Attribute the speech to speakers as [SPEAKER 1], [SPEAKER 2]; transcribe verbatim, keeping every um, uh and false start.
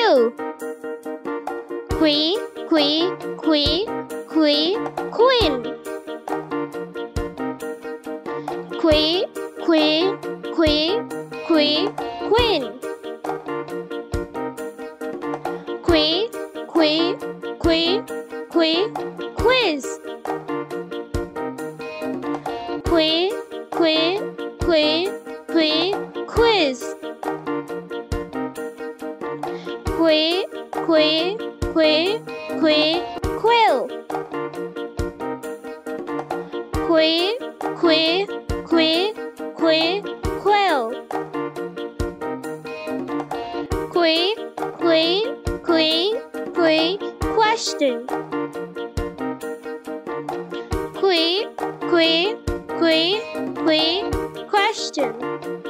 [SPEAKER 1] Q. Qui, qui, qui, qui, queen. Qui, qui, qui, qui, queen. Qui, qui, qui, qui, quiz. Qui, qui, qui, qui, quiz. Qui, qui, qui, qui, quail. Qui, qui, qui, qui, quail. Qui, qui, qui, qui, question. Qui, qui, qui, qui, question.